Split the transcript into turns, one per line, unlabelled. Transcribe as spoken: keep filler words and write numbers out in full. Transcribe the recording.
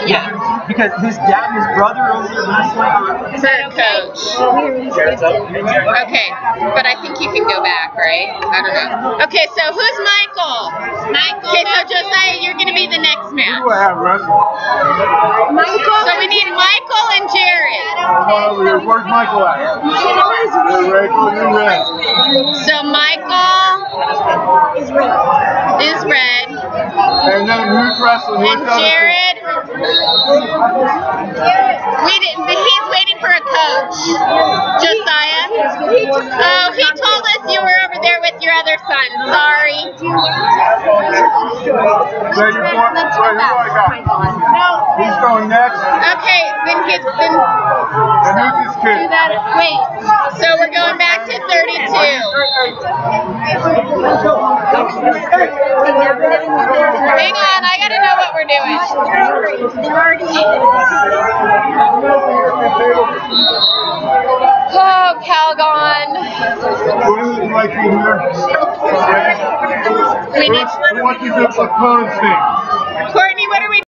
Yeah. Because his dad and his brother are over there wrestling.
Is that okay? Okay, but I think you can go back, right? I don't know. Okay, so who's Michael? Michael. Okay, so Josiah, you're going to be the next match.
Who do I have wrestling?
Michael. So we need Michael and Jared.
Come on over here. Where's Michael at? Michael is red.
So Michael
is red.
Is red.
And then who's wrestling?
And Jared. We didn't, but he's waiting for a coach. Josiah. Oh, he told us you were over there with your other son. Sorry.
So you're going, wait, who do I got? He's going next.
Okay, then get then.
And who's this kid?
Do that. Wait. So we're going back to thirty-two. Hang on, I gotta know what we're doing. Oh, Calgon.
What is it like in here?
We need.
What do you do for opponents thing?
Courtney, what are we